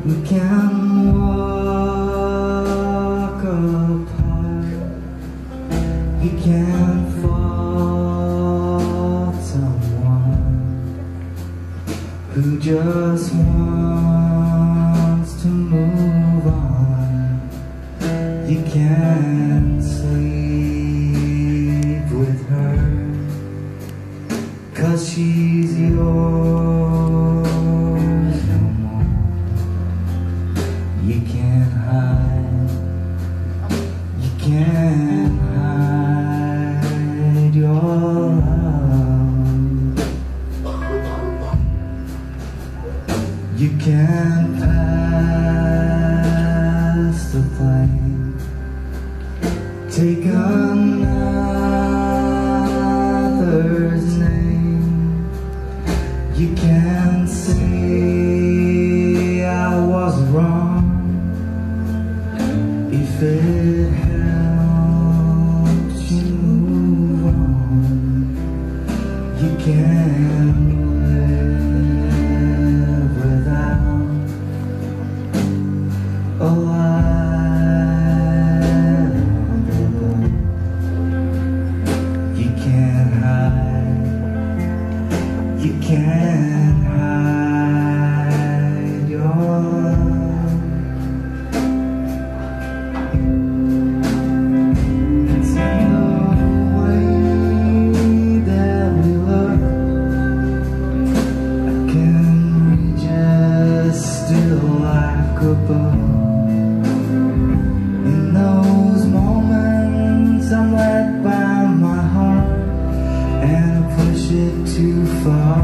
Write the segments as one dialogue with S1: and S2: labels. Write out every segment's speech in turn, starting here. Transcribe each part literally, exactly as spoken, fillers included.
S1: We can walk apart. You can fault someone who just wants to move on. You can't sleep with her, 'cause she's yours no more. You can't hide, you can't hide your love. You can't pass the flame, take another's name. You can't say I was wrong if it helps you move on. You can't live without a lie. You can't hide, you can't hide your love. It's in the way that we look. I can read just still like a book. In those moments I'm led by my heart, and I push it too far.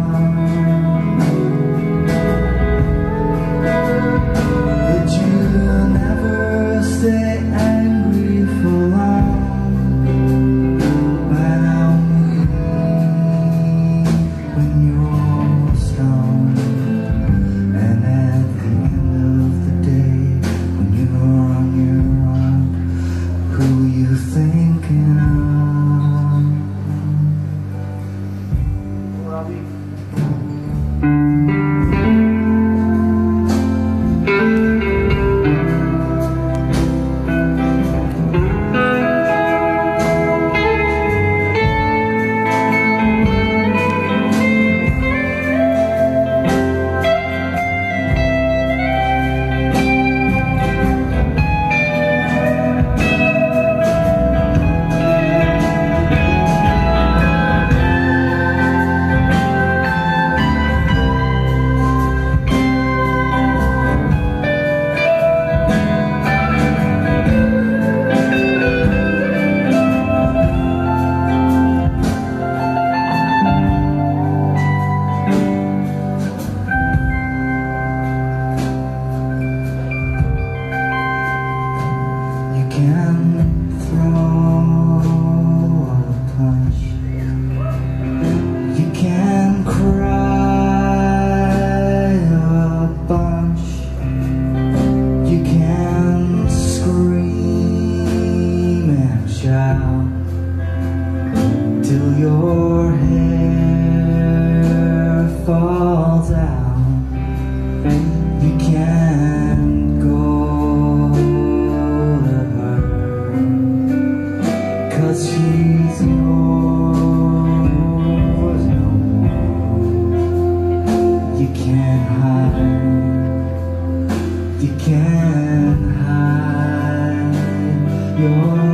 S1: But you never stay angry for long. But I'll meet when you're strong. And at the end of the day, when you're on your own, who you thinking of? You can throw a punch, you can cry a bunch, you can scream and shout till your hair falls out. You can't go to her, 'cause she's yours no more. You can't hide, you can't hide your